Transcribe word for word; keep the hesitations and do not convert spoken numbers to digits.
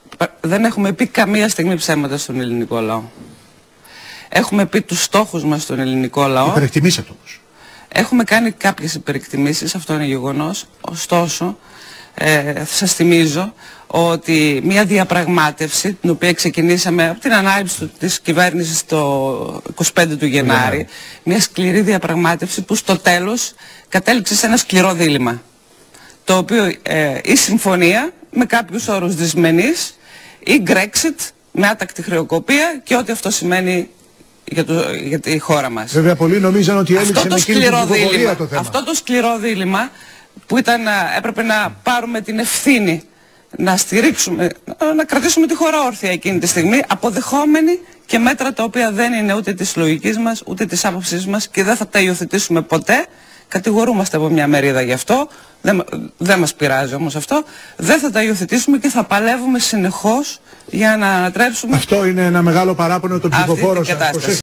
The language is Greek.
δεν έχουμε πει καμία στιγμή ψέματα στον ελληνικό λαό. Έχουμε πει τους στόχους μας στον ελληνικό λαό. Υπερεκτιμήσατε όμως. Έχουμε κάνει κάποιες υπερεκτιμήσεις, αυτό είναι γεγονός. Ωστόσο, ε, σας θυμίζω ότι μια διαπραγμάτευση, την οποία ξεκινήσαμε από την ανάληψη της κυβέρνησης το είκοσι πέντε του Γενάρη, yeah. μια σκληρή διαπραγμάτευση που στο τέλος κατέληξε σε ένα σκληρό δίλημμα. Το οποίο ε, η συμφωνία με κάποιους όρους δυσμενείς, ή Brexit με άτακτη χρεοκοπία και ό,τι αυτό σημαίνει για, το, για τη χώρα μας. Βέβαια πολλοί νομίζαν ότι έλειξε με εκείνη την ψηφοφορία το θέμα. Αυτό το σκληρό δίλημμα που ήταν, έπρεπε να πάρουμε την ευθύνη να στηρίξουμε, να κρατήσουμε τη χώρα όρθια εκείνη τη στιγμή, αποδεχόμενοι και μέτρα τα οποία δεν είναι ούτε της λογικής μας, ούτε της άποψής μας και δεν θα τα υιοθετήσουμε ποτέ. Κατηγορούμαστε από μια μερίδα γι' αυτό, δεν, δεν μας πειράζει όμως αυτό, δεν θα τα υιοθετήσουμε και θα παλεύουμε συνεχώς για να ανατρέψουμε. Αυτό είναι ένα μεγάλο παράπονο των ψηφοφόρων σας.